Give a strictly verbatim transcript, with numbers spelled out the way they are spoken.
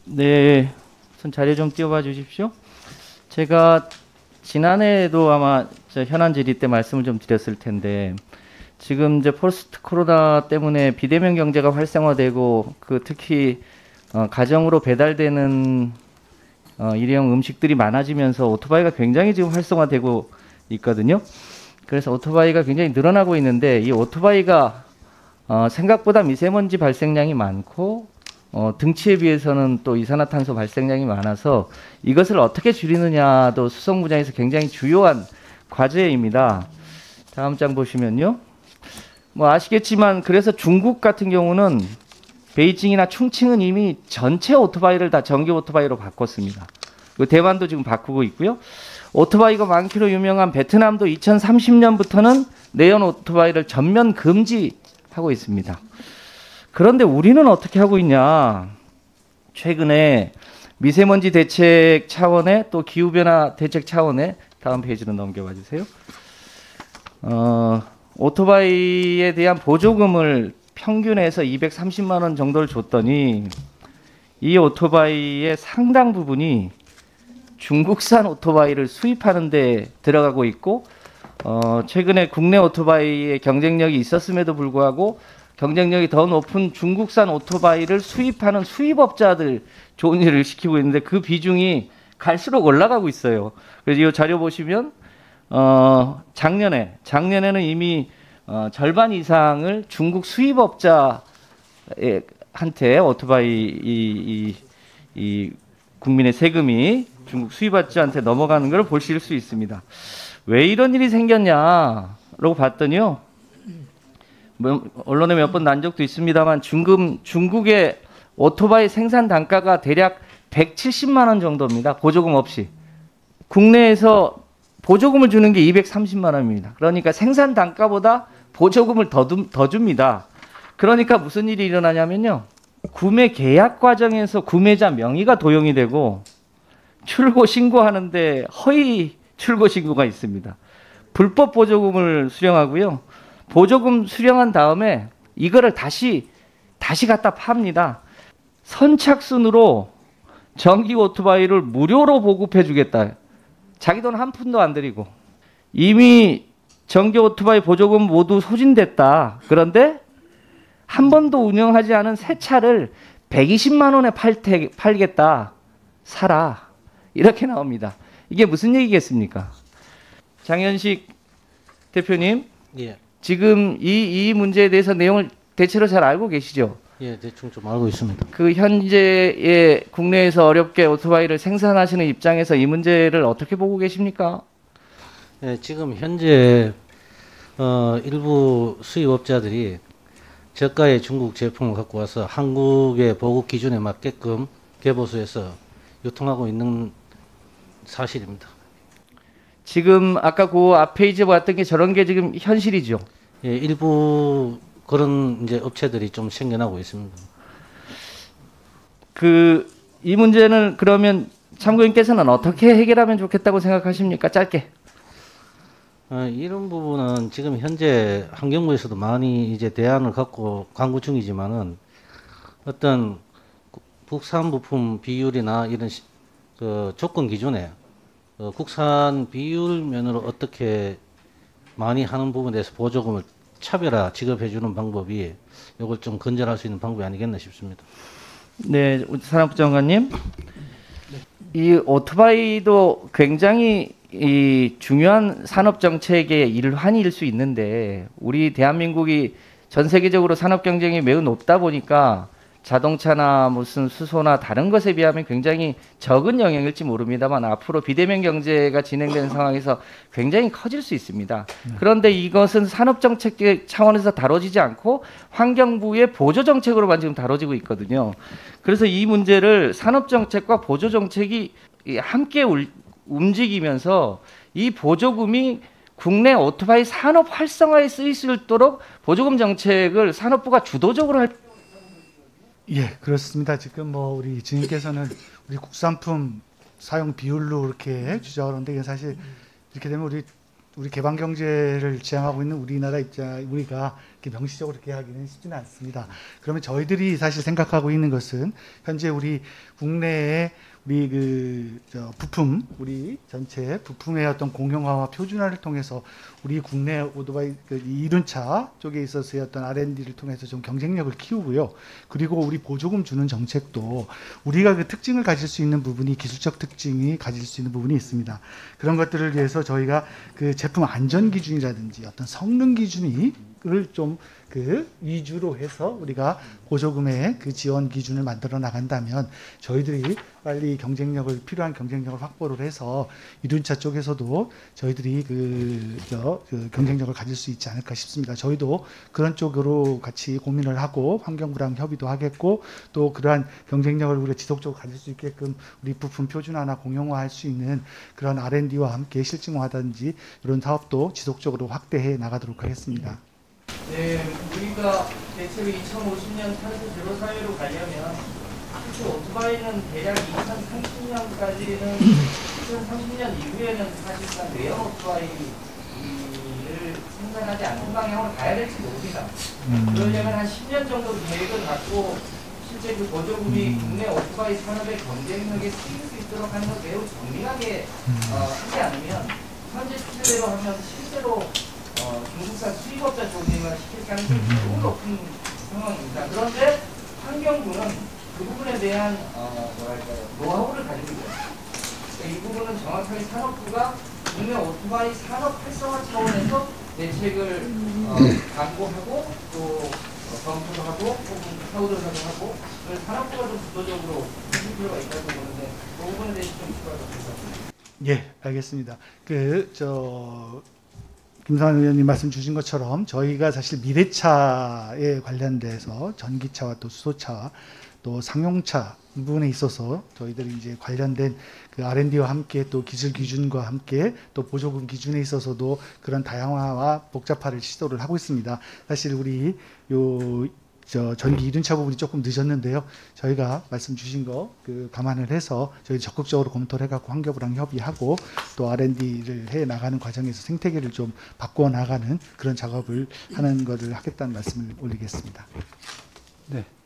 네, 우선 자료 좀 띄워봐 주십시오. 제가 지난해에도 아마 저 현안 질의 때 말씀을 좀 드렸을 텐데, 지금 이제 포스트 코로나 때문에 비대면 경제가 활성화되고, 그 특히 어, 가정으로 배달되는 어, 일회용 음식들이 많아지면서 오토바이가 굉장히 지금 활성화되고 있거든요. 그래서 오토바이가 굉장히 늘어나고 있는데, 이 오토바이가 어, 생각보다 미세먼지 발생량이 많고 어, 등치에 비해서는 또 이산화탄소 발생량이 많아서 이것을 어떻게 줄이느냐도 수송 분야에서 굉장히 주요한 과제입니다. 다음 장 보시면요. 뭐 아시겠지만 그래서 중국 같은 경우는 베이징이나 충칭은 이미 전체 오토바이를 다 전기 오토바이로 바꿨습니다. 대만도 지금 바꾸고 있고요. 오토바이가 많기로 유명한 베트남도 이천삼십 년부터는 내연 오토바이를 전면 금지하고 있습니다. 그런데 우리는 어떻게 하고 있냐. 최근에 미세먼지 대책 차원에 또 기후변화 대책 차원에 다음 페이지로 넘겨봐 주세요. 어, 오토바이에 대한 보조금을 평균에서 이백삼십만 원 정도를 줬더니 이 오토바이의 상당 부분이 중국산 오토바이를 수입하는 데 들어가고 있고 어, 최근에 국내 오토바이의 경쟁력이 있었음에도 불구하고 경쟁력이 더 높은 중국산 오토바이를 수입하는 수입업자들 좋은 일을 시키고 있는데 그 비중이 갈수록 올라가고 있어요. 그래서 이 자료 보시면 어, 작년에 작년에는 이미 어, 절반 이상을 중국 수입업자한테 오토바이 이, 이, 이 국민의 세금이 중국 수입업자한테 넘어가는 걸 보실 수 있습니다. 왜 이런 일이 생겼냐라고 봤더니요. 뭐, 언론에 몇 번 난 적도 있습니다만 중금, 중국의 오토바이 생산 단가가 대략 백칠십만 원 정도입니다. 보조금 없이. 국내에서 보조금을 주는 게 이백삼십만 원입니다. 그러니까 생산 단가보다 보조금을 더, 더 줍니다. 그러니까 무슨 일이 일어나냐면요. 구매 계약 과정에서 구매자 명의가 도용이 되고 출고 신고하는데 허위 출고 신고가 있습니다. 불법 보조금을 수령하고요. 보조금 수령한 다음에 이거를 다시 다시 갖다 팝니다. 선착순으로 전기 오토바이를 무료로 보급해 주겠다. 자기 돈 한 푼도 안 들이고 이미 전기 오토바이 보조금 모두 소진됐다. 그런데 한 번도 운영하지 않은 새 차를 백이십만 원에 팔 테, 팔겠다. 사라. 이렇게 나옵니다. 이게 무슨 얘기겠습니까? 장현식 대표님. 예. 지금 이, 이 문제에 대해서 내용을 대체로 잘 알고 계시죠? 예, 대충 좀 알고 있습니다. 그 현재의 국내에서 어렵게 오토바이를 생산하시는 입장에서 이 문제를 어떻게 보고 계십니까? 예, 지금 현재 어, 일부 수입업자들이 저가의 중국 제품을 갖고 와서 한국의 보급 기준에 맞게끔 개보수해서 유통하고 있는 사실입니다. 지금 아까 그 앞 페이지에 봤던 게 저런 게 지금 현실이죠? 예, 일부 그런 이제 업체들이 좀 생겨나고 있습니다. 그 이 문제는 그러면 참고인께서는 어떻게 해결하면 좋겠다고 생각하십니까? 짧게. 어, 이런 부분은 지금 현재 환경부에서도 많이 이제 대안을 갖고 강구 중이지만은 어떤 국산 부품 비율이나 이런 시, 그 조건 기준에 어, 국산 비율면으로 어떻게 많이 하는 부분에 대해서 보조금을 차별화 지급해 주는 방법이 이걸 좀 건전할 수 있는 방법이 아니겠나 싶습니다. 네, 산업부 장관님. 이 오토바이도 굉장히 이 중요한 산업 정책의 일환일 수 있는데 우리 대한민국이 전 세계적으로 산업 경쟁이 매우 높다 보니까 자동차나 무슨 수소나 다른 것에 비하면 굉장히 적은 영향일지 모릅니다만 앞으로 비대면 경제가 진행되는 상황에서 굉장히 커질 수 있습니다. 그런데 이것은 산업정책 차원에서 다뤄지지 않고 환경부의 보조정책으로만 지금 다뤄지고 있거든요. 그래서 이 문제를 산업정책과 보조정책이 함께 움직이면서 이 보조금이 국내 오토바이 산업 활성화에 쓰일 수 있도록 보조금 정책을 산업부가 주도적으로 할 예, 그렇습니다. 지금 뭐 우리 증인께서는 우리 국산품 사용 비율로 이렇게 주장을 하는데 이게 사실 이렇게 되면 우리 우리 개방 경제를 지향하고 있는 우리나라 입장, 우리가 이렇게 명시적으로 이렇게 하기는 쉽지는 않습니다. 그러면 저희들이 사실 생각하고 있는 것은 현재 우리 국내에 우리 그 저 부품, 우리 전체 부품의 어떤 공용화와 표준화를 통해서 우리 국내 오토바이 그 이륜차 쪽에 있어서의 어떤 알앤디를 통해서 좀 경쟁력을 키우고요. 그리고 우리 보조금 주는 정책도 우리가 그 특징을 가질 수 있는 부분이 기술적 특징이 가질 수 있는 부분이 있습니다. 그런 것들을 위해서 저희가 그 제품 안전 기준이라든지 어떤 성능 기준이 좀 그 위주로 해서 우리가 보조금의 그 지원 기준을 만들어 나간다면 저희들이 빨리 경쟁력을 필요한 경쟁력을 확보를 해서 이륜차 쪽에서도 저희들이 그, 저, 그 경쟁력을 가질 수 있지 않을까 싶습니다. 저희도 그런 쪽으로 같이 고민을 하고 환경부랑 협의도 하겠고 또 그러한 경쟁력을 우리가 지속적으로 가질 수 있게끔 우리 부품 표준화나 공용화할 수 있는 그런 알앤디와 함께 실증화하든지 이런 사업도 지속적으로 확대해 나가도록 하겠습니다. 네, 우리가 대체로 이천오십 년 탄소 제로 사회로 가려면 특히 오토바이는 대략 이천삼십 년까지는 이천삼십 년 이후에는 사실상 내연 오토바이를 생산하지 않는 방향으로 가야 될지 모릅니다. 음. 그러려면 한 십 년 정도 계획을 갖고 실제 그 보조금이 음. 국내 오토바이 산업의 경쟁력에 쓰일 수 있도록 하는 걸 매우 정밀하게 음. 어, 하지 않으면 현재 추세대로 하면 실제로 어, 중국산 수입업자 조직을 시킬 가능성이 매우 높은 상황입니다. 그런데 환경부는 그 부분에 대한 어, 뭐랄까요 노하우를 가지고 있어요. 그러니까 이 부분은 정확하게 산업부가 국내 오토바이 산업 활성화 차원에서 대책을 어, 강구하고 또 어, 검토도 하고 혹은 사후조사도 하고 그래서 산업부가 좀 주도적으로 해줄 필요가 있다고 보는데 그 부분에 대해서 좀 추가로 부탁드립니다. 예, 알겠습니다. 그, 저, 김성환 의원님 말씀 주신 것처럼 저희가 사실 미래차에 관련돼서 전기차와 또 수소차 또 상용차 이 부분에 있어서 저희들이 이제 관련된 그 알앤디와 함께 또 기술 기준과 함께 또 보조금 기준에 있어서도 그런 다양화와 복잡화를 시도를 하고 있습니다. 사실 우리 요 저 전기 이륜차 부분이 조금 늦었는데요. 저희가 말씀 주신 거 그 감안을 해서 저희 적극적으로 검토를 해갖고 환경부랑 협의하고 또 알앤디를 해 나가는 과정에서 생태계를 좀 바꿔 나가는 그런 작업을 하는 것을 하겠다는 말씀을 올리겠습니다. 네.